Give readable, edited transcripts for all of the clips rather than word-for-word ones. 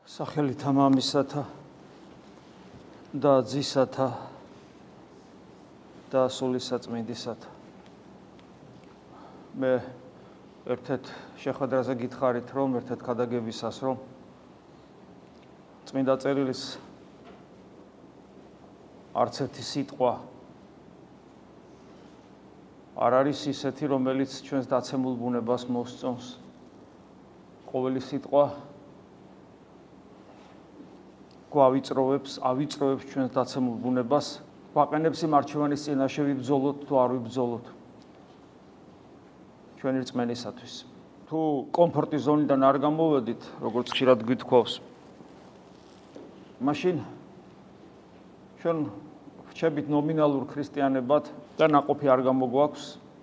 სახელითა მამისათა და ძისათა და სულისაწმინდისათა. მე ერთ-ერთ შეხვედრაზე გითხარით, რომ ერთ-ერთ ქადაგებისას, რომ წმინდა წერილის არც ერთი სიტყვა არ არის ისეთი, რომელიც ჩვენს დაცემულ ბუნებას მოსწონს. ყოველი სიტყვა ავიწროვებს ჩვენს დაცემულ ბუნებას, ვაყენებს იმ არჩევანის წინაშე ვიბრძოლოთ თუ არ ვიბრძოლოთ ჩვენი რწმენისათვის. თუ კომფორტის ზონიდან არ გამოვედით, როგორც ხშირად გვითხოვს, მაშინ ჩვენ ვრჩებით ნომინალურ ქრისტიანებად და ნაყოფი არ გამოგვაქვს.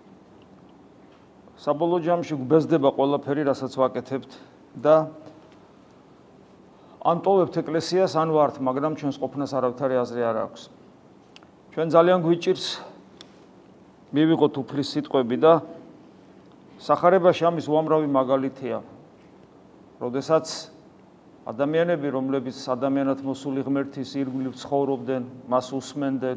საბოლოო ჯამში გვბეზდება ყველაფერი, რასაც ვაკეთებთ და ან ტოვებთ ეკლესიას, ან ვართ, მაგრამ ჩვენს ყოფნას არავითარი აზრი არ აქვს. ჩვენ ძალიან გვიჭირს მივიღოთ უფლის სიტყვები და სახარებაში ამის უამრავი მაგალითია. როდესაც ადამიანები, რომლებიც ადამიანად მოსული ღმერთის ირგვლივ ცხოვრობდნენ, მას უსმენდნენ,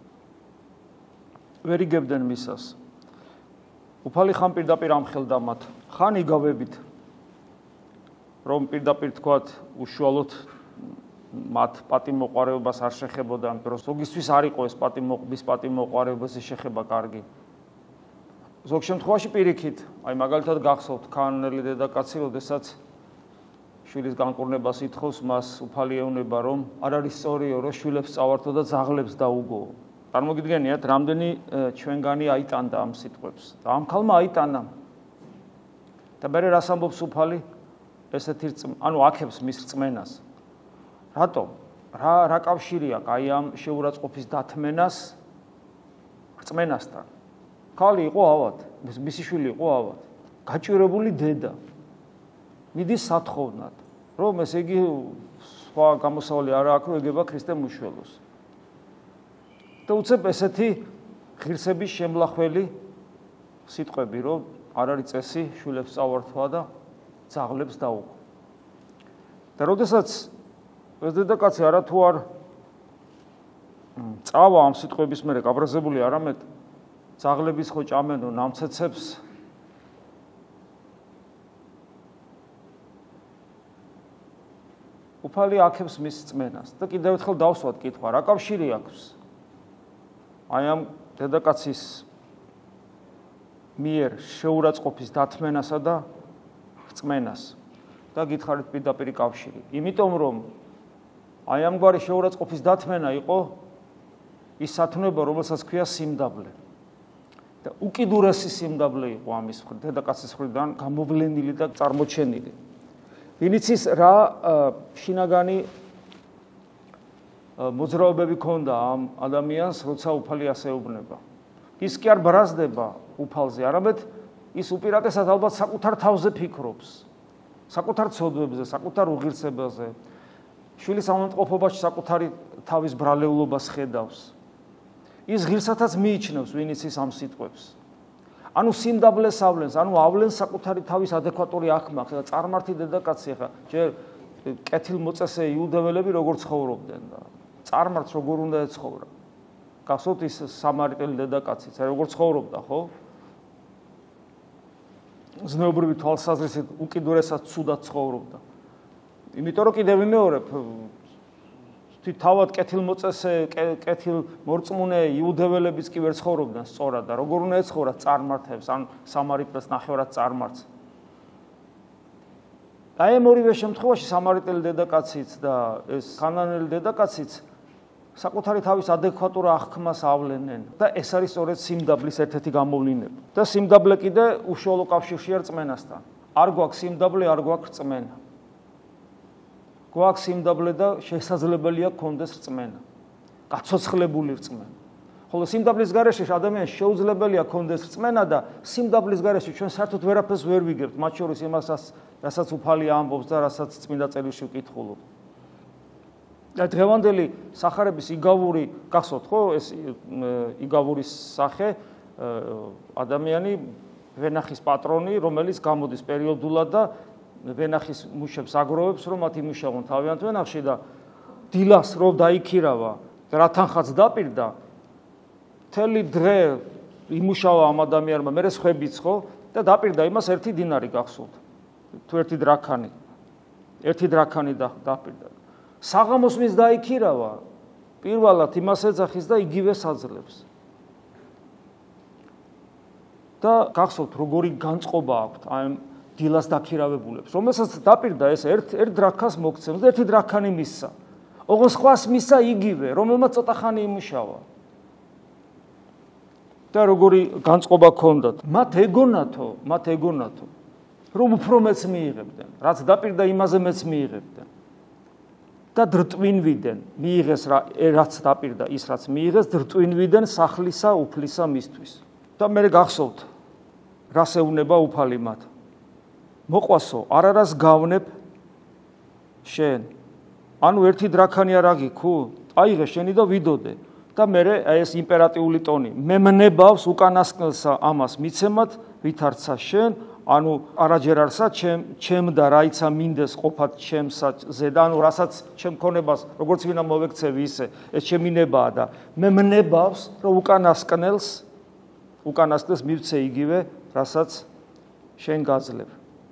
ვერ იგებდნენ მისას. უფალი ხან პირდაპირ ამხელდა მათ, ხან იგავებით, რომ პირდაპირ თქვათ, უშუალოდ მათ პატიმოყარეობას არ შეხებოდა, ამიტომ ზოგისთვის არ იყო ეს პატიმოყარეობას შეხება კარგი. ზოგ შემთხვევაში პირიქით, მაგალითად გახსოვთ ქანელი დედაკაცი, როდესაც შვილის განკურნებას ითხოვს, მას უფალი ეუბნება, რომ არ არის სწორიო, რომ შვილებს წავართო და ძაღლებს დაუგო. წარმოგიდგენიათ, რამდენი ჩვენგანი აიტანდა ამ სიტყვებს და ამ ქალმა აიტანა. და მერე რას ამბობს უფალი? ესეთი აქებს მის რწმენას. რატომ? რა კავშირი აქვს აი ამ შეურაცხყოფის დათმენას რწმენასთან? ქალი იყო ავად, მისი შვილი იყო ავად. გაჭირებული დედა. მიდის სათხოვნად, რომ ესე იგი სხვა გამოსავალი არ აქვს, რომ ეგება ქრისტემ უშველოს. და უცებ ესეთი ღირსების შემლახველი სიტყვები, რომ არ არის წესი შვილებს წავართვა და ძაღლებს დაუგო. და როდესაც ეს დედაკაცი არათუ არ წავა ამ სიტყვების მერე გაბრაზებული, არამედ ძაღლების ხო ჭამენო ნამცეცებს, უფალი აქებს მის რწმენას. და კიდევ ერთხელ დავსვათ კითხვა, რა კავშირი აქვს აი ამ დედაკაცის მიერ შეურაცხყოფის დათმენასა და რწმენას? და გითხარით პირდაპირ კავშირი. იმიტომ რომ აი ამგვარი შეურაცხყოფის დათმენა იყო ის სათნოება, რომელსაც ქვია სიმდაბლე. და უკიდურესი სიმდაბლე იყო ამის დედაკაცის მხრიდან გამოვლენილი და წარმოჩენილი. ვინც ის რა შინაგანი მოძრაობები ქონდა ამ ადამიანს, როცა უფალი ასე ეუბნება. ის კი არ ბრაზდება უფალზე, არამედ ის უპირატესად ალბათ საკუთარ თავზე ფიქრობს, საკუთარ ცოდვებზე, საკუთარ უღირსებაზე, შვილის ავადმყოფობაში საკუთარი თავის ბრალეულობას ხედავს. ის ღირსათაც მიიჩნევს, ვინც ის ამ სიტყვებს. ანუ სიმდაბლეს ავლენს, ანუ ავლენს საკუთარი თავის ადეკვატური აღქმას და წარმართი დედაკაცი ხა, ჯერ კეთილმოწესე იუდეველები როგორ ცხოვრობდნენ და წარმართს როგორ უნდა ეცხოვრა. გახსოვთ ის სამარიტელი დედაკაციც, როგორ ცხოვრობდა, ხო? ზნეობრივი თვალსაზრისით უკიდურესად ცუდად ცხოვრობდა. იმიტომ რომ კიდევ ვიმეორებ, თავად კეთილმოწესე, კეთილმორწმუნე იუდეველებიც კი ვერ ცხოვრობდნენ სწორად და როგორ უნდა ეცხოვრათ წარმართებს, ან სამარიტელს ნახევრად წარმართს. და ამ ორივე შემთხვევაში სამარიტელი დედაკაციც და ეს ხანანელი დედაკაციც საკუთარი თავის ადეკვატურ აღქმას ავლენენ და ეს არის სწორედ სიმდაბლის ერთ-ერთი გამოვლენა. და სიმდაბლე კიდე უშუალო კავშირშია რწმენასთან. არ გვაქვს სიმდაბლე, არ გვაქვს რწმენა. გვაქვს სიმდაბლე და შესაძლებელია გქონდეს რწმენა. გაცოცხლებული რწმენა. ხოლო სიმდაბლის გარეშე ადამიანს შეუძლებელია გქონდეს რწმენა და სიმდაბლის გარეშე ჩვენ საერთოდ ვერაფერს ვერ ვიგებთ, მათ შორის იმასაც, რასაც უფალი ამბობს და რასაც წმინდა წერილში ვკითხულობ. და დღევანდელი სახარების იგავური, გახსოვთ ხო, ეს იგავურის სახე ადამიანი ვენახის პატრონი, რომელიც გამოდის პერიოდულად და ვენახის მუშებს აგროვებს, რომ მათ იმუშავონ თავიანთ ვენახში და დილას რომ დაიქირავა, რა თანხაც დაპირდა, მთელი დღე იმუშავა ამ ადამიანმა, მერე სხვებიც ხო და დაპირდა იმას 1 დინარი გახსოვთ. თუ 1 დრაქანი. 1 დრაქანი დაპირდა. საღამოს მის დაიქირავა, პირველად იმას ეძახის და იგივე საძლებს. და გახსოვთ როგორი განწყობა აქვს ამ დილას დაქირავებულებს, რომელსაც დაპირდა ეს 1 დრაქას მოგცემს და 1 დრაქანი მისცა. ოღონდ სხვას მისცა იგივე, რომელმაც ცოტა ხანი იმუშავა. და როგორი განწყობა ჰქონდათ. მათ ეგონათო, რომ უფრო მეც მიიღებდნენ, რაც დაპირდა იმაზე მეც მიიღებდნენ. და დრტვინვიდან მიიღეს რაც დაპირდა ის რაც მიიღეს, დრტვინვიდან სახლისა უფლისა მისთვის. და მე გახსოვთ რას ეუნება უფალი მათ. მოყვასო, არარას გავნებ შენ. ანუ 1 დრაქანი არ აგიქუ? აიღე შენი და ვიდოდე. და მე ეს იმპერატიული ტონი. მე მნებავს უკანასკნელსა ამას მიცემად, ვითარცა შენ, ანუ არაჯერ არსა ჩემ და რაიცა მინდეს ყოფათ ჩემსა ზედა, ანუ რასაც ჩემ ქონებას როგორც ვინა მოვექცევი ისე, ეს ჩემი ნებაა და მე მნებავს, რომ უკანასკნელს მივცე იგივე, რასაც შენ გაძლევ.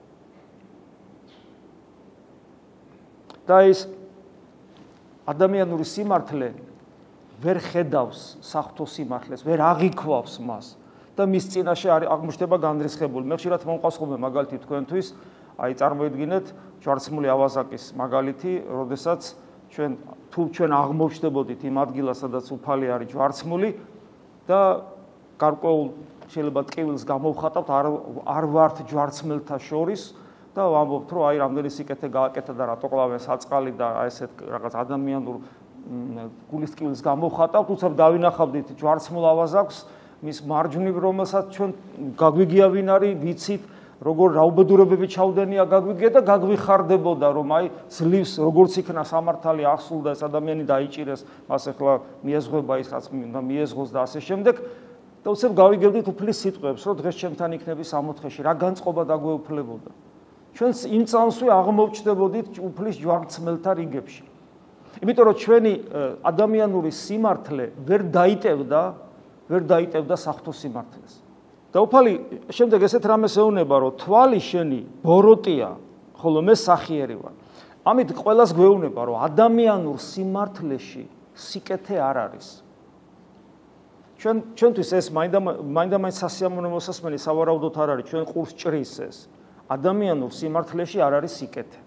და ის ადამიანური სიმართლე ვერ ხედავს საღვთო სიმართლეს, ვერ აღიქვავს მას და მის წინაშე აღმოჩნდება განრისხებული. მე ხშირად მომყავს ხოლმე მაგალითი თქვენთვის, აი წარმოიდგინეთ ჯვარცმული ავაზაკის მაგალითი, როდესაც ჩვენ აღმოჩნდებოდით იმ ადგილას, სადაც უფალი არის ჯვარცმული და გარკვეულ შეიძლება ტკივილს გამოვხატავთ არ ვართ ჯვარცმელთა შორის და ვამბობთ, რომ აი რამდენი სიკეთე გააკეთა და რატო კლავენ საწყალი და აი ესეთ რაღაც ადამიანურ გულის ტკივილს გამოვხატავთ, უცებ დავინახავდით ჯვარცმულ ავაზაკს, მის მარჯვნივ, რომელსაც ჩვენ გაგვიგია ვინ არის, ვიცით, როგორ რაუბედურებები ჩაუდენია გაგვიგია და გაგვიხარდებოდა, რომ აი ძლივს როგორც იქნა სამართალი ახსულდა ეს ადამიანი დაიჭირეს, მას ახლა მიეზღება ის რაც მინდა მიეზღოს და ასე შემდეგ. და უცებ გავიგებდით უფლის სიტყვებს, რომ დღეს ჩემთან იქნები 60-ში, რა განწყობა დაგვეუფლებოდა. ჩვენ იმ წამსვე აღმოვჩნდებოდით უფლის ჯვარცმელთა რიგებში. იმიტომ რომ ჩვენი ადამიანური სიმართლე ვერ დაიტევდა საღვთო სიმართლეს. და უფალი შემდეგ ესეთ რამეს ეუნება, რომ თვალი შენი ბოროტია, ხოლო მე სახიერი ვარ. ამით ყველას გვეუბნება, რომ ადამიანურ სიმართლეში სიკეთე არ არის. ჩვენთვის ეს მაინდა-მაინც სასიამოვნო მოსასმენი სავარაუდოდ არ არის, ჩვენ ყურს ჭრის ეს. ადამიანურ სიმართლეში არ არის სიკეთე.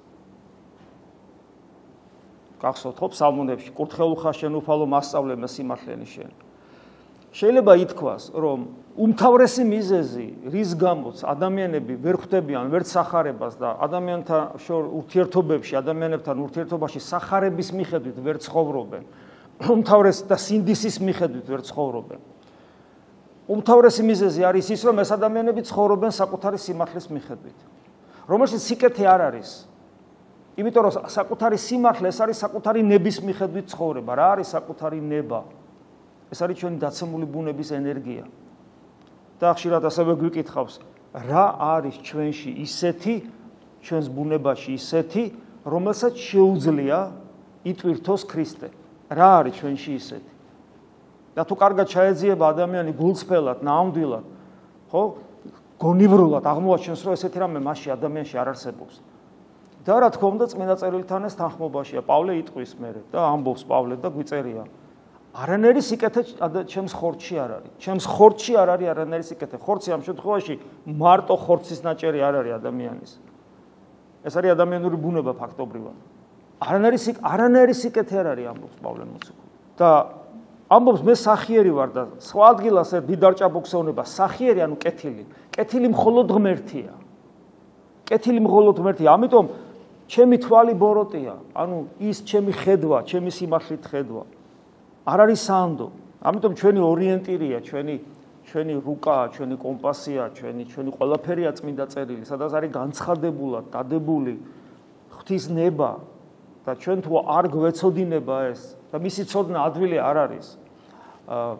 გახსოვთ ხო ფსალმუნებში, კურთხეულ ხარ შენ უფალო მასწავლე მე სიმართლენი შენ. შეიძლება ითქვას, რომ უმთავრესი მიზეზი, რის გამოც ადამიანები ვერ ხვდებიან ვერც სახარებას და ადამიანთან ურთიერთობებში, ადამიანებთან ურთიერთობაში სახარების მიხედვით ვერ ცხოვრობენ, უმთავრესი და სინდისის მიხედვით ვერ ცხოვრობენ. უმთავრესი მიზეზი არის ის, რომ ეს ადამიანები ცხოვრობენ საკუთარი სიმართლის მიხედვით, რომელშიც სიკეთე არ არის. იმიტომ რომ საკუთარი სიმართლე ეს არის საკუთარი ნების მიხედვით ცხოვრება. რა არის საკუთარი ნება? ეს არის ჩვენი დაცემული ბუნების ენერგია. და ხშირად ასევე გვიკითხავს, რა არის ჩვენში ისეთი, ჩვენს ბუნებაში ისეთი, რომელსაც შეუძლია იტვირთოს ქრისტე. რა არის ჩვენში ისეთი? და თუ კარგად ჩაეძიება ადამიანი გულწრფელად, ნამდვილად, ხო, გონივრულად აღმოაჩენს, რომ ესეთი რამე მასში ადამიანში არ არსებობს. და რა თქმა უნდა, წმინდა წერილთან ეს თანხმობაშია. პავლე იტყვის მერე და ამბობს პავლე და გვიწერია. არანაირი სიკეთე ჩემს ხორცში არ არის. ჩემს ხორცში არ არის არანაირი სიკეთე. ხორცი ამ შემთხვევაში მარტო ხორცის ნაჭერი არ არის ადამიანის. ეს არის ადამიანური ბუნება ფაქტობრივად. არანაირი სიკეთე არ არის ამბობს პავლე მოციქული. და ამბობს მე სახიერი ვარ და სხვა ადგილას დიდარ ჭაბუქსოვნება სახიერი ანუ კეთილი. კეთილი მხოლოდ ღმერთია. კეთილი მხოლოდ ღმერთია. ამიტომ ჩემი თვალი ბოროტია, ანუ ის ჩემი ხედვა, ჩემი სიმართლით ხედვა. არ არის სანდო. ამიტომ ჩვენი ორიენტირია, ჩვენი რუკა, ჩვენი კომპასია, ჩვენი ყველაფერია წმინდა წერილი, სადაც არის განცხადებულად დადებული ღვთის ნება და ჩვენ თუ არ გვეცოდინება ეს და მისი ცოდნა ადვილი არ არის.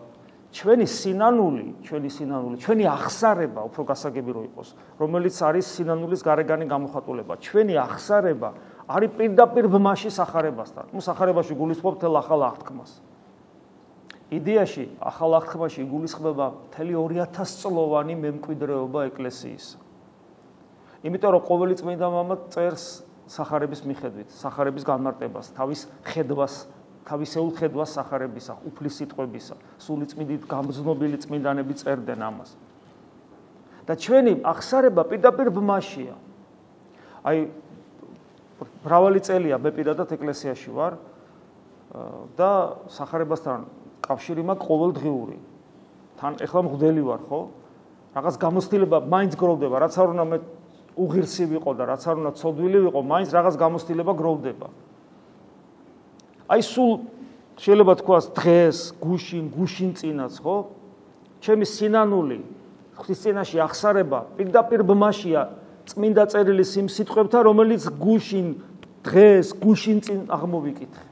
ჩვენი სინანული, ჩვენი აღსარება, უფრო გასაგები რო იყოს, რომელიც არის სინანულის გარეგანი გამოხატულება. ჩვენი აღსარება არის პირდაპირ ბმაში სახარებასთან. ნუ სახარებაში გულისხმობ თელ ახალ აღთქმას. იდეაში ახალ აღთქმაში გულისხმება მთელი 2000 წლოვანი მემკვიდრეობა ეკლესიის. იმიტომ რომ ყოველი წმინდა მამა წერს სახარების მიხედვით, სახარების განმარტებას, თავის ხედვას, თავისეულ ხედვას სახარებისა, უფლის სიტყვებისა, სულიწმიდით გამზნობილი წმინდანები წერდნენ ამას. და ჩვენი აღსარება პირდაპირ ბმაშია. აი მრავალი წელია მე პირადად ეკლესიაში ვარ და სახარებასთან კავშირი მაქვს ყოველდღიური. თან ეხლა მღვდელი ვარ, ხო? რაღაც გამოცდილება მაინც გროვდება, რაც არ უნდა მე უღირსი ვიყო და რაც არ უნდა ცოდვილი ვიყო, მაინც რაღაც გამოცდილება გროვდება. აი სულ შეიძლება თქვას დღეს, გუშინ წინაც, ხო? ჩემი სინანული ღვთისწინაში აღსარება პირდაპირ ბმაშია წმინდა წერილის იმ სიტყვებთან, რომელიც დღეს, გუშინ წინ აღმოვიკითხე.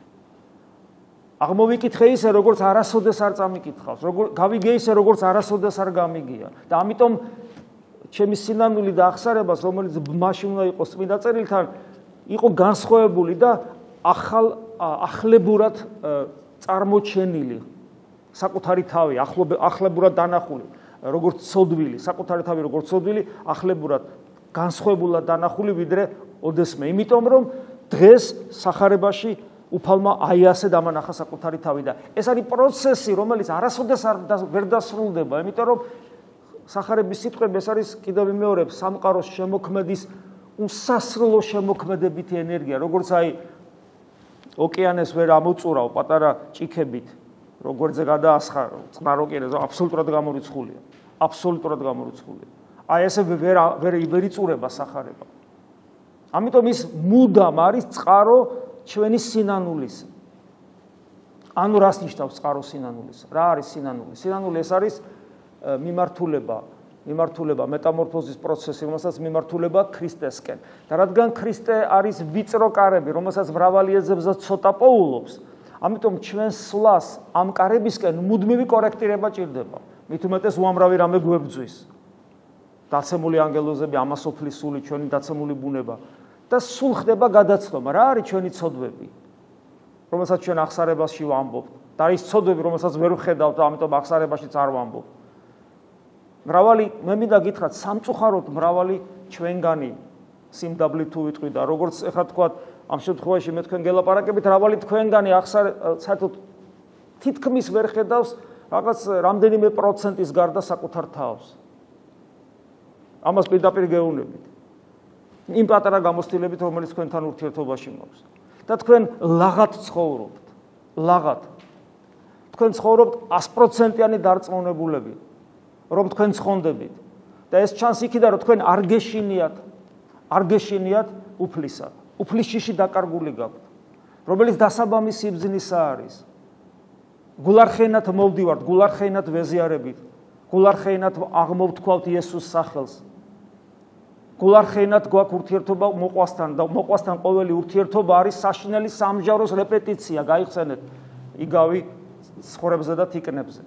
აღმოვიკითხე ისე, როგორც არასოდეს არ წამიკითხავს, გავიგე ისე, როგორც არასოდეს არ გამიგია. და ამიტომ ჩემი სინანული და აღსარებას, რომელიც ბმაში უნდა იყოს წმინდა წერილთან, იყო განსხვავებული და ახლებურად წარმოჩენილი, საკუთარი თავი, ახლებურად დანახული, როგორც ცოდვილი, საკუთარი თავი როგორც ცოდვილი, ახლებურად განსხვავებულად დანახული ვიდრე ოდესმე. იმიტომ რომ დღეს სახარებაში უფალმა აი ასე დამანახა საკუთარი თავი და ეს არის პროცესი, რომელიც არასოდეს ვერ დასრულდება, იმიტომ რომ სახარების სიტყვები ეს არის კიდევ მეორე სამყაროს შემოქმედის უსასრულო შემოქმედებითი ენერგია, როგორც აი ოკეანეს ვერ ამოწურავ პატარა ჭიქებით, როგორზე გადაასხა წყნარ ოკეანეს, აბსოლუტურად გამორიცხულია. აბსოლუტურად გამორიცხულია. აი ესე ვერ იწურება სახარება. ამიტომ ის მუდამ არის წყარო ჩვენი სინანულისა. ანუ რას ნიშნავს წყარო სინანულისა? რა არის სინანული? სინანული ეს არის მიმართულება, მეტამორფოზის პროცესი, რომელსაც მიმართულება ქრისტესკენ. და რადგან ქრისტე არის ვიწრო კარები, რომელსაც მრავალი ეძებს და ცოტა პოულობს, ამიტომ ჩვენ სვლას ამ კარებისკენ მუდმივი კორექტირება ჭირდება. მით უმეტეს უამრავი რამე გვებძვის. დაცემული ანგელოზები, ამასოფლის სული, ჩვენი დაცემული ბუნება და სულ ხდება გადაცნობა. რა არის ჩვენი ცოდვები, რომელსაც ჩვენ აღსარებაში ვამბობთ და ის ცოდვები, რომელსაც ვერ ვხედავთ და ამიტომ აღსარებაშიც არ ვამბობთ. მრავალი მე მინდა გითხრათ, სამწუხაროდ მრავალი ჩვენგანი სიმდაბლე თუ ვიტყვი და როგორც ეხლა თქვა ამ შემთხვევაში მე თქვენ გელაპარაკებით, მრავალი თქვენგანი საერთოდ თითქმის ვერ ხედავს რაღაც რამდენიმე პროცენტის გარდა საკუთარ თავს. ამას პირდაპირ გეუბნებით. იმ პატარა გამოცდილებით, რომელიც თქვენთან ურთიერთობაში მაქვს. და თქვენ ლაღად ცხოვრობთ. ლაღად. თქვენ ცხოვრობთ 100%-იანი დარწმუნებულები, რომ თქვენ ცხონდებით. და ეს ჩანს იქიდან, რომ თქვენ არ გეშინიათ უფლისა. უფლის შიში დაკარგული გაქვთ, რომელიც დასაბამი სიბრძნისა არის. გულარხეინად მოვდივართ, გულარხეინად ვეზიარებით, გულარხეინად აღმოვთქვავთ იესოს სახელს. გულარხეინად გვაქვს ურთიერთობა მოყვასთან და მოყვასთან ყოველი ურთიერთობა არის საშინელი სამჟაროს რეპეტიცია, გაიხსენეთ იგავი ცხოვრებზე და თიკნებზე.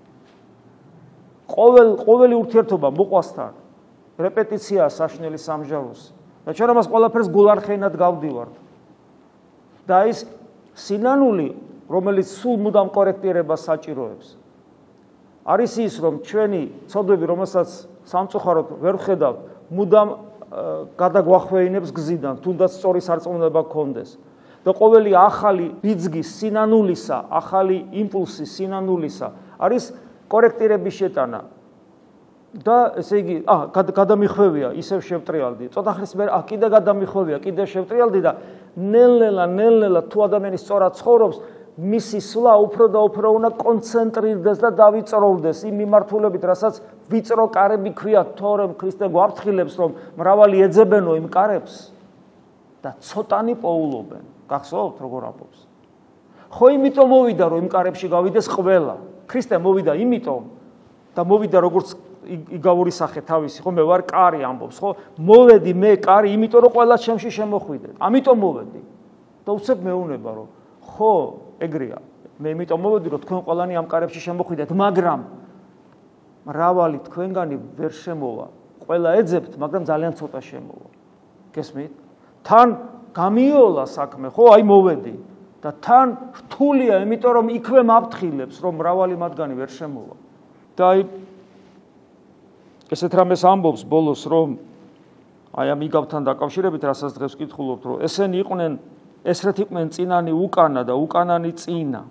ყოველი ურთიერთობა მოყვასთან რეპეტიციაა საშინელი სამჟაროს. და ჩვენ ამას ყველაფერს გულარხეინად გავდივართ. და ის სინანული, რომელიც სულ მუდამ კორექტირებას საჭიროებს, არის ის, რომ ჩვენი ცოდვები, რომელსაც სამწუხაროდ ვერ ვხედავთ, მუდამ გადაგვახვეინებს გზიდან, თუნდაც სწორი სარწმუნება გქონდეს. და ყოველი ახალი ბიძგის სინანულისა, ახალი იმპულსის სინანულისა არის კორექტირების შეტანა. და ესე იგი, გადამიხვევია, ისევ შევტრიალდი. ცოტა ხნის მერე, კიდე გადამიხვევია, კიდე შევტრიალდი და ნელ-ნელა თუ ადამიანი სწორად ცხოვრობს, მისი სვლა უფრო და უფრო უნდა კონცენტრირდეს და დავიწროვდეს იმ მიმართულებით, რასაც ვიწრო კარები ქვია, თორემ ქრისტე გვაფრთხილებს, რომ მრავალი ეძებენო იმ კარებს და ცოტანი პოულობენ. გახსოვთ როგორ ამბობს? ხო იმიტომ მოვიდა, რომ იმ კარებში გავიდეს ყველა. ქრისტე მოვიდა იმიტომ და მოვიდა როგორც იგავური სახე თავისი, ხო მე ვარ კარი ამბობს, ხო? მოვედი მე კარი, იმიტომ რომ ყველა ჩემში შემოხვიდეთ. ამიტომ მოვედი. და უცებ მეუნება, რომ ხო, ეგრეა. მე იმიტომ მოვედი რომ თქვენ ყველანი ამ კარებში შემოხვიდეთ, მაგრამ მრავალი თქვენგანი ვერ შემოვა. ყველა ეძებთ, მაგრამ ძალიან ცოტა შემოვა. გესმით? თან გამიოლა საქმე, ხო, აი მოვედი და თან რთულია, იმიტომ რომ იქვე მაფრთხილებს, რომ მრავალი მათგანი ვერ შემოვა. და აი ესეთ რამეს ამბობს ბოლოს, რომ აი ამ იგავთან დაკავშირებით, რასაც დღეს ვკითხულობთ, რომ ესენი იყვნენ ესრეთ იყვნენ წინანი უკანა და უკანანი წინა.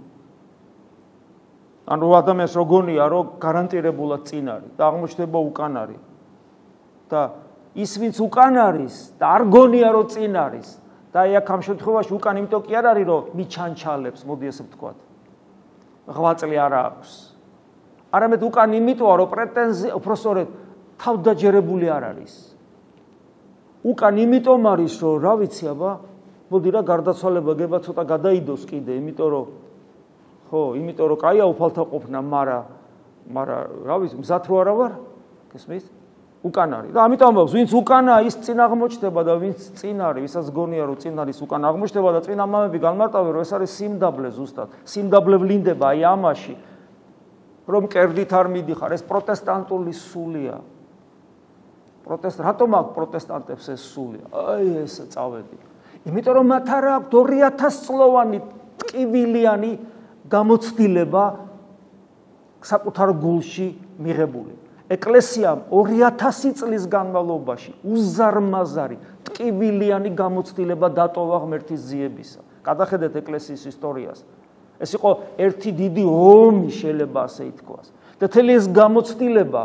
ანუ ადამიანს როგორია, რომ გარანტირებულად წინ არის და აღმოჩნდება უკან არის. და ის ვინც უკან არის და არ გონია რომ წინ არის და აი აქ ამ შემთხვევაში უკან იმიტომ კი არ არის რომ მიჩანჩალებს, მოდი ესე ვთქვათ. ღვაწლი არ აქვს. არამედ უკან იმიტოა რომ პრეტენზია უბრალოდ თავდაჯერებული არ არის. უკან იმიტომ არის რომ რა ვიცი აბა მოდი რა გარდაცვალება გება ცოტა გადაიდოს კიდე, იმიტომ რომ იმიტომ რომ კაია უფალთა ყოფნა, მაგრამ რა ვიცი, მზად რო არა ვარ, გესმის? უკან არის. და ამიტომ ამბობს, ვინც უკანა ის წინ აღმოჩნდება და ვინც წინ არის, ვისაც გონია რომ წინ არის, უკან აღმოჩნდება და წინ ამამები განმარტავენ, რომ ეს არის სიმდაბლე ზუსტად. სიმდაბლე ვლინდება აი ამაში, რომ კერდით არ მიდიხარ, ეს პროტესტანტული სულია. რატომ აქვს პროტესტანტებს ეს სულია? აი ეს წავედი. იმიტომ რომ მათ არ აქვს 2000 წლოვანი ტკივილიანი გამოცდილება საკუთარ გულში მიღებული. ეკლესიამ 2000 წლის განმავლობაში უზარმაზარი ტკივილიანი გამოცდილება დატოვა ღმერთის ძიებისა. გადახედეთ ეკლესიის ისტორიას. ეს იყო ერთი დიდი ომი, შეიძლება ასე ითქვას. და თელი ეს გამოცდილება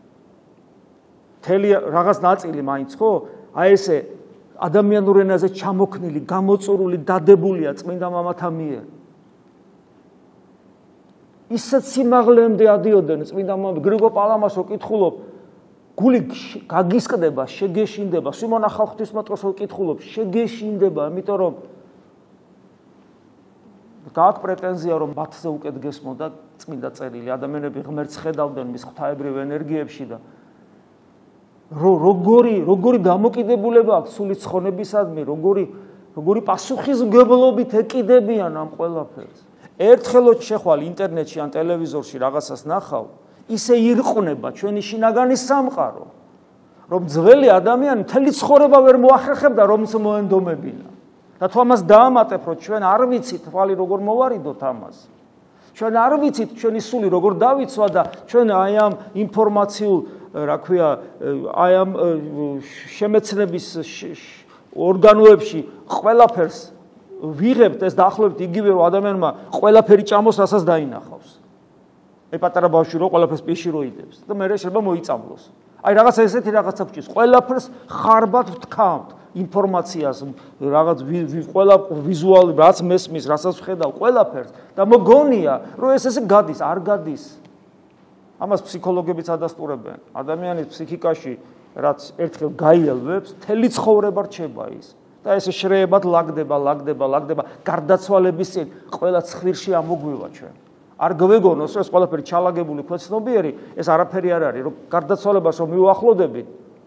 თელი რაღაც ნაწილი მაინც ხო? აი ესე ადამიანურ ენაზე ჩამოქნილი, გამოწურული, დადებულია წმინდა მამათა მიერ. ისეთ სიმაღლემდე ადიოდნენ წმინდა მამები, გრიგო პალამასო კითხულობ, გული გაგისკდება, შეგეშინდება, სიმონა ხალხთვისმოწყალო კითხულობ, შეგეშინდება, იმიტომ რომ გააქვს პრეტენზია რომ მათზე უკეთ გესმოდა წმინდა წერილი, ადამიანები ღმერთს ხედავდნენ მის ღვთაებრივ ენერგიებში და როგორი დამოკიდებულება აქვს სული ცხონებისადმი, როგორი პასუხისმგებლობით ეკიდებიან ამ ყველაფერს. ერთხელოთ შეხვალ ინტერნეტში ან ტელევიზორში რაღაცას ნახავ, ისე ირყნება ჩვენი შინაგანი სამყარო, რომ ძველი ადამიანი მთელი ცხოვრება ვერ მოახერხებდა რომს მოენდომებინა. და თუ ამას დაამატებ, რომ ჩვენ არ ვიცით თვალი როგორ მოვარიდოთ ამას. ჩვენ არ ვიცით ჩვენი სული როგორ დავიცვა და ჩვენ აი ამ ინფორმაციულ, რა ქვია, აი ამ შემეცნების ორგანოებში ყველაფერს ვიღებთ, ეს დაახლოებით იგივე რომ ადამიანმა ყველაფერი ჭამოს, რასაც დაინახავს. აი პატარა ბავშვი რო ყველაფერს პირში რო იდებს და მე შეიძლება მოიწამლოს. აი რაღაცა ესეთი რაღაცა გვჭირს, ყველაფერს ხარბად ვთქავთ ინფორმაციას, რაღაც ყველა ვიზუალი, რაც მესმის, რასაც ვხედავ, ყველაფერს და მოგონია, რომ ეს ესე გადის, არ გადის. ამას ფსიქოლოგებიც ადასტურებენ. ადამიანის ფსიქიკაში, რაც ერთხელ გაიელვებს, მთელი ცხოვრება რჩება ის. და ესე შრეებად ლაგდება, გარდაცვალების წინ ყველა ცხვირში ამოგვივა ჩვენ. არ გვეგონოს, რომ ეს ყველაფერი ჩალაგებული ქვეცნობიერი, ეს არაფერი არ არის, რომ გარდაცვალებას რომ მივახლოდები,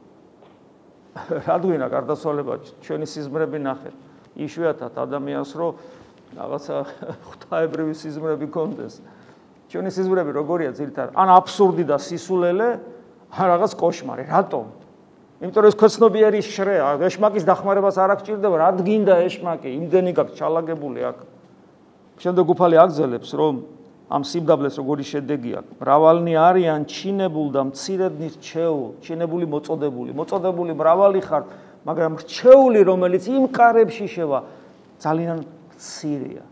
რადგან გარდაცვალება ჩვენი სიზმრები ნახეთ. იშვიათად ადამიანს რომ რაღაცა ღვთაებრივი სიზმრები კონდეს. ჩვენი სიზმრები როგორია ძირითადად? ან აბსურდი და სისულელე, ან რაღაც კოშმარი. რატომ? იმიტომ რომ ეს ქვეცნობიერი შრეა, ეშმაკის დახმარებას არ აქვს ჭირდება, რა გინდა ეშმაკი, იმდენი გაქვს ჩალაგებული აქ. შემდეგ უფალი აგზელებს, რომ ამ სიმდაბლეს როგორი შედეგი აქვს. მრავალნი არიან ჩინებულ და მცირედნი რჩეულ, ჩინებული მოწოდებული მრავალი ხარ, მაგრამ რჩეული, რომელიც იმ კარებში შევა, ძალიან მცირეა.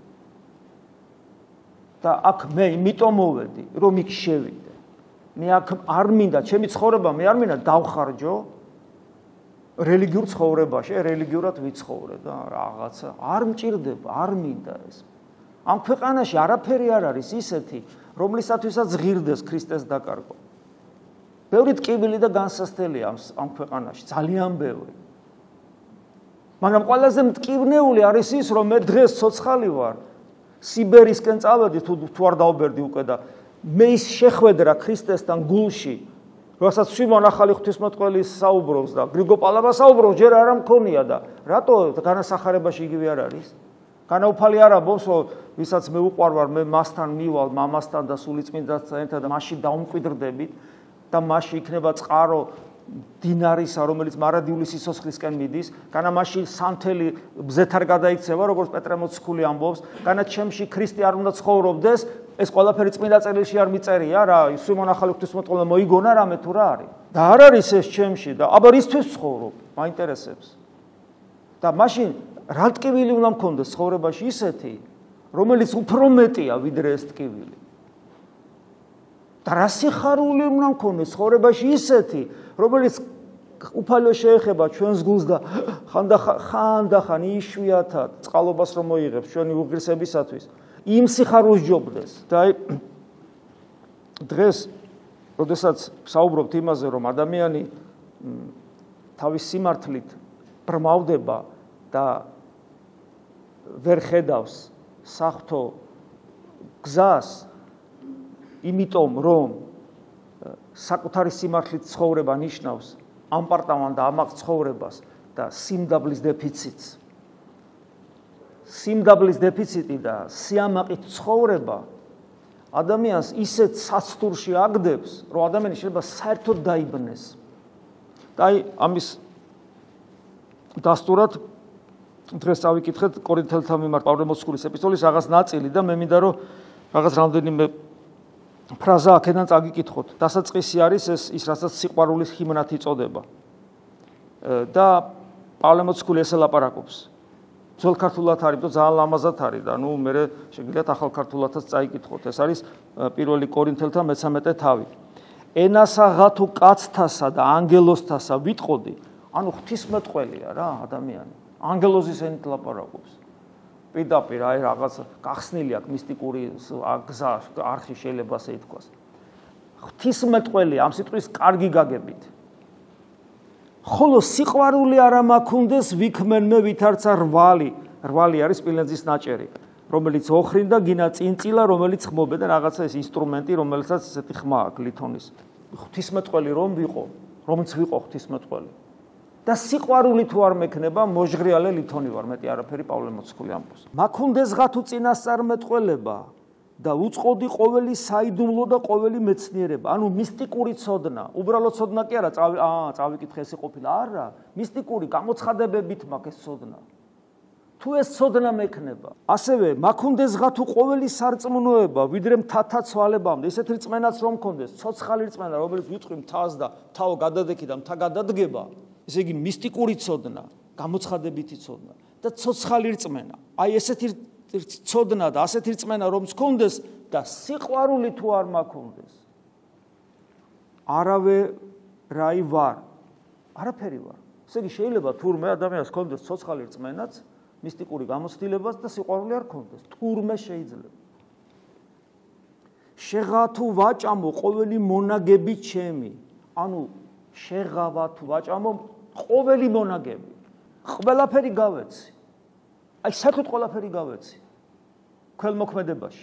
და აქ მე იმიტომ მოვედი, რომ იქ შევიდე. მე აქ არ მინდა, ჩემი ცხოვრება მე არ მინდა დავხარჯო რელიგიურ ცხოვრებაში, რელიგიურად ვიცხოვრე და რაღაცა. არ მჭირდება, არ მინდა ეს. ამ ქვეყანაში არაფერი არ არის ისეთი, რომლისათვისაც ღირდეს ქრისტეს დაკარგვა. ბევრი ტკივილი და განსასწრელია ამ ქვეყანაში, ძალიან ბევრი. მაგრამ ყველაზე მტკივნეული არის ის, რომ მე დღეს ცოცხალი ვარ, სიბერისკენ წავედი თუ არ დავბერდი უკვე და მე ის შეხვედრა ქრისტესთან გულში, როდესაც სიმონ ახალი ღვთისმოწყალე საუბრობს და გრიგო პალამა საუბრობს, ჯერ არ მქონია და რატო განასახარებაში იგივე არ არის? განაუფალი არა ბოსო, ვისაც მე უყვარვარ, მე მასთან მივალ, მამასთან და სულიწმინდასთან ერთად და მასში დაუმკვიდრდებით და მასში იქნება წყარო დინარისა, რომელიც მარადიული სიცოცხლისკენ მიდის, განა მასში სანთელი ბზეთ არ გადაიქცევა, როგორც პეტრე მოციქული ამბობს, განა ჩემში ქრისტე არ უნდა ცხოვრობდეს, ეს ყველაფერი წმინდა წერილში არ მიწერია რა, სვიმონ ახალი ღვთისმოწყალე მოიგონა რამე თუ რა არის. და არ არის ეს ჩემში და აბა რისთვის ცხოვრობ? მაინტერესებს. და მაშინ რა ტკივილი უნდა მქონდეს ცხოვრებაში ისეთი, რომელიც უფრო მეტია ვიდრე ეს ტკივილი. და რა სიხარული უნდა მქონდეს ცხოვრებაში ისეთი, რომელიც უფალო შეეხება ჩვენს გულს და ხანდახან იშვიათად წყალობას რომ მოიღებს ჩვენი უღირსებისათვის, იმ სიხარულს ჯობდეს. და დღეს, როდესაც საუბრობთ იმაზე, რომ ადამიანი თავის სიმართლით ბრმავდება და ვერ ხედავს საღვთო გზას, იმიტომ რომ საკუთარი სიმართლით ცხოვრება ნიშნავს ამპარტავან და ამაყ ცხოვრებას და სიმდაბლის დეფიციტს. სიმდაბლის დეფიციტი და სიამაყით ცხოვრება ადამიანს ისეთ საცდურში აგდებს, რომ ადამიანი შეიძლება საერთოდ დაიბნეს. და ამის დასტურად დღეს წავიკითხეთ კორინთელთა მიმართ პავლე მოციქულის ეპისტოლის რაღაც ნაწილი და მე მინდა რომ რაღაც რამდენიმე ფრაზა აქედან წაგიკითხოთ. დასაწყისი არის ის რასაც სიყვარულის ჰიმნად იწოდება. და პავლე მოციქული ესე ლაპარაკობს. ძველ ქართულად არის და ძალიან ლამაზად არის და ნუ მე შეგიძლიათ ახალ ქართულადაც წაიკითხოთ. ეს არის პირველი კორინთელთა მე-13 თავი. ენასა ღათუ კაცთასა და ანგელოზთასა ვიტყოდი, ანუ ღვთისმეტყველია რა ადამიანი. ანგელოზის ენით ლაპარაკობს. პირდაპირ აი რაღაც გახსნილი აქვს მისტიკური გზა, არხი შეიძლება ასე ითქვას. ღვთისმეტყველი ამ სიტყვის კარგი გაგებით. ხოლო სიყვარული არა მაქონდეს ვიქმენმე ვითარცა რვალი. რვალი არის სპილენძის ნაჭერი, რომელიც ოხრინ და გინა წინწილა, რომელიც ხმობე და რაღაცა ეს ინსტრუმენტი, რომელსაც ესეთი ხმა აქვს ლითონის. ღვთისმეტყველი რომ ვიყო, რომც ვიყო ღვთისმეტყველი. და სიყვარული თუ არ მექნება, მოჟღრიალე ლითონი ვარ, მეტი არაფერი პავლე მოციქული ამბობს. მაქონდეს ღათუ წინასწარმეტყველება და უწყოდი ყოველი საიდუმლო და ყოველი მეცნიერება, ანუ მისტიკური ცოდნა, უბრალოდ ცოდნა კი არა, წავიკითხე ესე ყოფილა, არა, მისტიკური გამოცხადებებით მაქვს ეს ცოდნა. თუ ეს ცოდნა მექნება, ასევე მაქონდეს ღათუ ყოველი სარწმუნოება, ვიდრე მთათა ცვალებამდე, ესეთი რწმენაც რომ მქონდეს, ცოცხალი რწმენა, რომელიც ვიტყვი მთას და თავ გადადექი და მთა გადადგება, ესე იგი მისტიკური ცოდნა, გამოცხადებითი ცოდნა და ცოცხალი რწმენა. აი ესეთი ცოდნა და ასეთი რწმენა რომ მქონდეს და სიყვარული თუ არ მაქონდეს, არავე რაი ვარ, არაფერი ვარ. ესე იგი შეიძლება თურმე ადამიანს ქონდეს ცოცხალი რწმენაც, მისტიკური გამოცდილებაც და სიყვარული არ ქონდეს. თურმე შეიძლება. შეღათუ ვაჭამო ყოველი მონაგები ჩემი, ანუ შეღავა თუ ვაჭამო ყოველი მონაგები. ყველაფერი გავეცი. აი საერთოდ ყველაფერი გავეცი. ქველმოქმედებაში.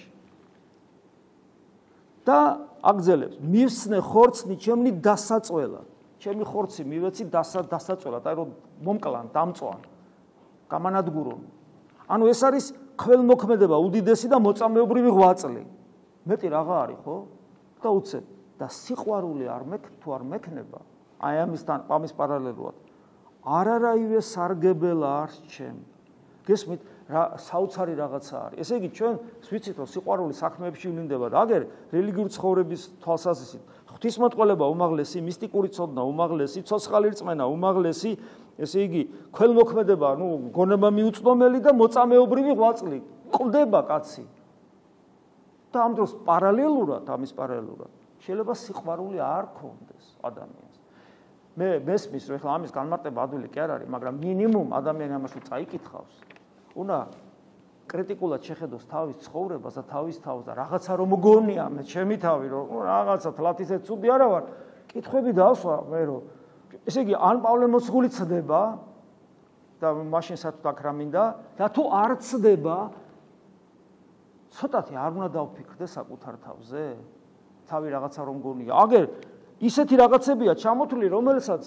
და აგზელებს, მივსნე ხორცნი ჩემნი დასაწველად. ჩემი ხორცი მივეცი დასაწველად, აი რომ მომკლან, დამწვან, გამანადგურონ. ანუ ეს არის ქველმოქმედება უდიდესი და მოწამეობრივი ღვაწლი. მეტი რაღა არის, ხო? და უცებ და სიყვარული თუ არ მექნება, აი ამის პარალელურად არაივე სარგებელა არ ჩემ. გესმით, საოცარი რაღაცა არის. ესე იგი ჩვენ ვიცით რომ სიყვარული საქმეებში ვლინდება და აგერ რელიგიური ცხოვრების თვალსაზრისით ღვთისმეტყველება უმაღლესი, მისტიკური ცოდნა უმაღლესი, ცოცხალი რწმენა უმაღლესი, ესე იგი ქველმოქმედება, გონება მიუწვდომელი და მოწამეობრივი ღვაწლი. ყდება კაცი. და ამ დროს ამის პარალელურად შეიძლება სიყვარული არ ქონდეს ადამიანს. მე მესმის რომ ეხლა ამის განმარტება ადვილი კი არ არის, მაგრამ მინიმუმ ადამიანი ამაში წაიკითხავს. უნდა კრიტიკულად შეხედოს თავის ცხოვრებას და თავის თავს და რაღაცა რომ მგონია მე ჩემი თავი რომ რაღაცა თლათ ისე ცუდი არა ვარ, კითხვები დავსვა მე რომ ესე იგი ან პავლე მოციქული ცდება და მაშინ საერთოდ აქ რა მინდა და თუ არ ცდება ცოტათი არ უნდა დავფიქრდე საკუთარ თავზე თავი რაღაცა რომ მგონია. აგერ ისეთი რაღაცებია ჩამოთვლილი, რომელსაც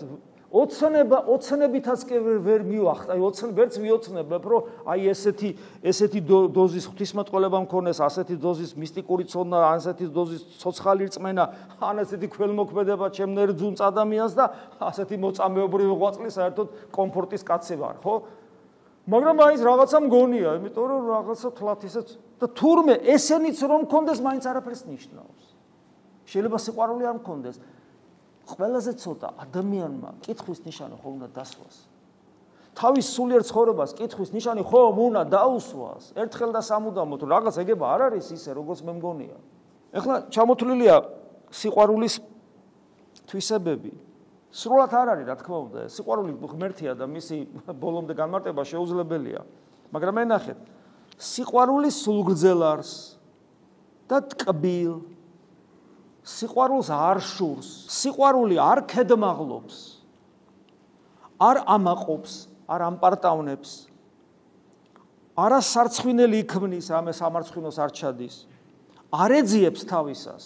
ოცნებითაც კი ვერ მივახტა, ვერც მიოცნებებ, რომ აი ესეთი დოზის ღვთისმეტყველება მქონეს, ასეთი დოზის მისტიკური ცოდნა, ასეთი დოზის ცოცხალი რწმენა, ან ესეთი ქველმოქმედება ჩემნერ ძუნწ ადამიანს და ასეთი მოწამეობრივი ღვაწლი საერთოდ კომფორტის კაცი ვარ, ხო? მაგრამ მაინც რაღაცა მგონია, იმიტომ რომ რაღაცა თლათ ისეც და თურმე ესენიც რომ მქონდეს, მაინც არაფერს ნიშნავს. შეიძლება სიყვარული არ მქონდეს. ყველაზე ცოტა ადამიანმა კითხვის ნიშანი ხომ უნდა დასვას. თავის სულიერ ცხოვრებას კითხვის ნიშანი ხომ უნდა დაუსვას. ერთხელ და სამუდამოდ რაღაც ეგება არ არის ისე, როგორც მე მგონია. ეხლა ჩამოთვლილია სიყვარულის თვისებები. სრულად არ არის, რა თქმა უნდა, სიყვარული ღმერთია და მისი ბოლომდე განმარტება შეუძლებელია. მაგრამ ენახეთ, სიყვარულის სულგრძელარს და ტკბილ სიყვარულს არ შურს, სიყვარული არ ქედმაღლობს, არ ამაყობს, არ ამპარტავნებს, არა სარცხვინელი იქმნის, რამე სამარცხვინოს არ ჩადის, არ ეძიებს თავისას,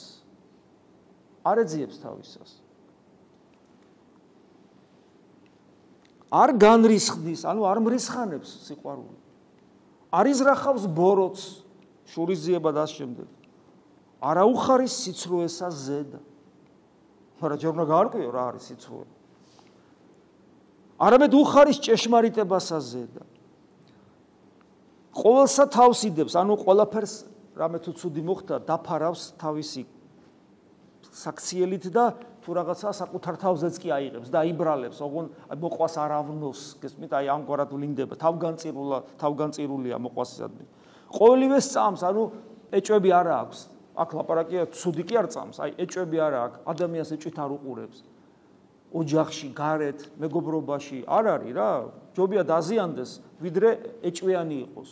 არ განრისხდის, ანუ არ მრისხანებს სიყვარული, არ იზრახავს ბოროტს, შურისძიება და ამ შემდეგ. არა უხარის სიცრუესა ზედა. მაგრამ ჯერ უნდა გაარკვიო რა არის სიცრუე. არამედ უხარის ჭეშმარიტებასა ზედა. ყოველსა თავს იდებს, ანუ ყველაფერს რამე თუ ცუდი მოხდა, დაფარავს თავისი საქციელით და თუ რაღაცა საკუთარ თავზეც კი აიღებს და აიბრალებს, ოღონ მოყვას არავნოს, გესმით, აი ამგვარად ვლინდება, თავგანწირულია მოყვასისადმი. ყოველივე სწამს, ანუ ეჭვები არა აქვს. აქ ლაპარაკია ცუდი კი არ წამს, აი ეჭვები არა აქვს, ადამიანს ეჭვით არ უყურებს. ოჯახში, გარეთ, მეგობრობაში არ არის რა, ჯობია დაზიანდეს, ვიდრე ეჭვიანი იყოს.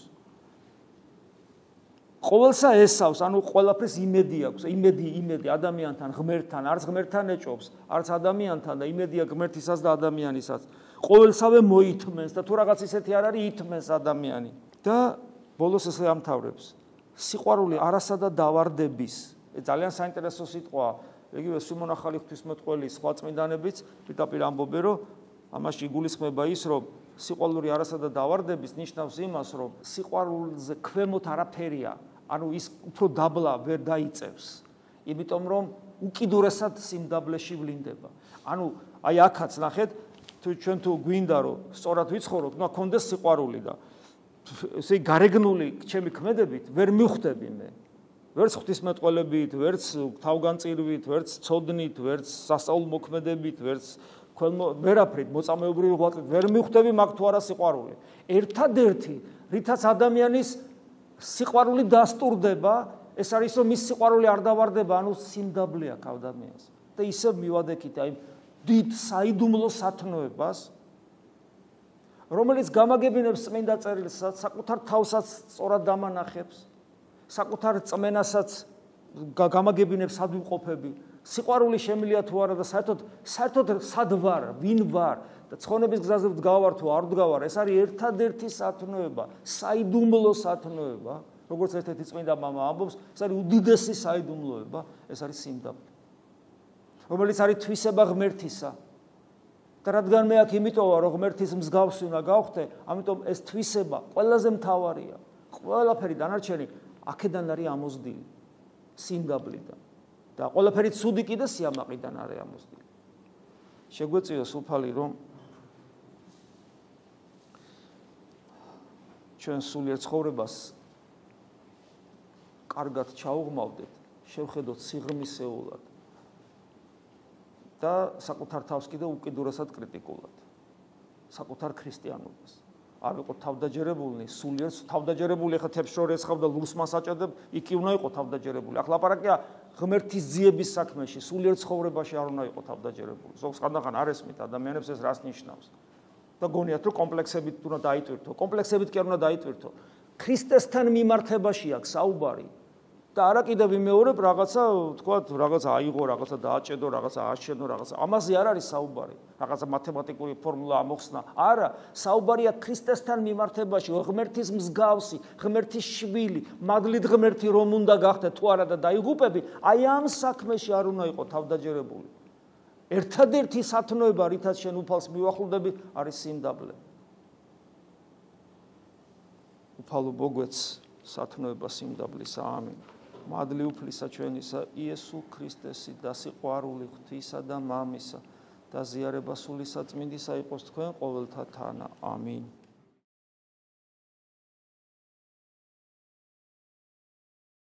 ყოველსა ესავს, ანუ ყველაფერს იმედი აქვს, იმედი ადამიანთან, ღმერთთან, არც ღმერთთან ეჭობს, არც ადამიანთან და იმედია ღმერთისას და ადამიანისას. ყოველსავე მოითმენს და თუ რაღაც ისეთი არ არის, ითმენს ადამიანი. და ბოლოს ესე ამთავრებს. სიყვარული არასა და დავარდების. ძალიან საინტერესო სიტყვაა. იგივე სიმონახალი ღვთისმეტყველის სხვა წმინდანებიც პირდაპირ ამბობენ, რომ ამაში იგულისხმება ის, რომ სიყვარული არასა და დავარდების ნიშნავს იმას, რომ სიყვარულზე ქვემოთ არაფერია, ანუ ის უფრო დაბლა ვერ დაიწევს. იმიტომ რომ უკიდურესად სიმდაბლეში ვლინდება. ანუ აი აქაც ნახეთ, ჩვენ თუ გვინდა რომ სწორად ვიცხოვროთ, უნდა გქონდეს სიყვარული და ესე გარეგნული ჩემი ქმედებით ვერ მივხვდები მე. ვერც ღვთისმეტყველებით, ვერც თავგანწირვით, ვერც ცოდნით, ვერც სასწაულ მოქმედებით, ვერც ვერაფრით მოწამეობრივი ღვაწლით ვერ მივხვდები მაგ თუ არა სიყვარული. ერთადერთი, რითაც ადამიანის სიყვარული დასტურდება, ეს არის რომ მის სიყვარული არ დავარდება, ანუ სიმდაბლე აქვს ადამიანს. და ისევ მივადექით აი დიდ საიდუმლო სათნოებას, რომელიც გამაგებინებს წმინდა წერილსაც, საკუთარ თავსაც სწორად დამანახებს, საკუთარ წმენასაც გამაგებინებს სადვიმყოფები. სიყვარული შემილია თუ არა და საერთოდ სად ვარ, ვინ ვარ და ცხონების გზაზე ვდგავარ თუ არ ვდგავარ, ეს არის ერთადერთი სათნოება, საიდუმლო სათნოება, როგორც ერთ-ერთი წმინდა მამა ამბობს, ეს არის უდიდესი საიდუმლოება, ეს არის სიმდაბლე, რომელიც არის თვისება ღმერთისა. და რადგან მე აქ იმიტომ ვარ, რომ ღმერთის მსგავსი უნდა გავხდე, ამიტომ ეს თვისება ყველაზე მთავარია. ყველაფერი დანარჩენი აქედან არის ამოსდილი, სიმდაბლიდან. და ყველაფერი ცუდი კიდე სიამაყიდან არის ამოსდილი. შეგვეწიოს უფალი, რომ ჩვენ სულიერ ცხოვრებას კარგად ჩაუღმავდეთ, შევხედოთ სიღრმისეულად და საკუთარ თავს კიდე უკიდურესად კრიტიკულად, საკუთარ ქრისტიანობას. არ ვიყო თავდაჯერებულნი, სულიერ თავდაჯერებული, ახლა თებშორეს ხავ და ლურს მასაჭედებ, იქ უნდა იყო თავდაჯერებული. ახლა ლაპარაკია ღმერთის ძიების საქმეში, სულიერ ცხოვრებაში არ უნდა იყო თავდაჯერებული. ზოგს ხანდახან არ ესმით ადამიანებს ეს რას ნიშნავს. და გონიათ რომ კომპლექსებით უნდა დაიტვირთო. კომპლექსებით კი არ უნდა დაიტვირთო. ქრისტესთან მიმართებაში აქვს საუბარი. და არა კიდევ ვიმეორებ რაღაცა, თქვათ, რაღაცა აიღო, რაღაცა დააჭედო, რაღაცა ააშენო, რაღაცა. ამაზე არ არის საუბარი. რაღაცა მათემატიკური ფორმულა ამოხსნა. არა, საუბარია ქრისტესთან მიმართებაში, ღმერთის მსგავსი, ღმერთის შვილი, მადლით ღმერთი რომ უნდა გახდე თუ არა და დაიღუპები, აი ამ საქმეში არ უნდა იყო თავდაჯერებული. ერთადერთი სათნოება, რითაც შენ უფალს მივახლდები, არის სიმდაბლე. უფალო მოგეც სათნოება სიმდაბლისა. ამინ. მადლი უფლისა ჩვენისა იესო ქრისტესი და სიყვარული ღვთისა და მამისა და ზიარება სული საწმინდისა იყოს თქვენ ყოველთა თანა. ამინ.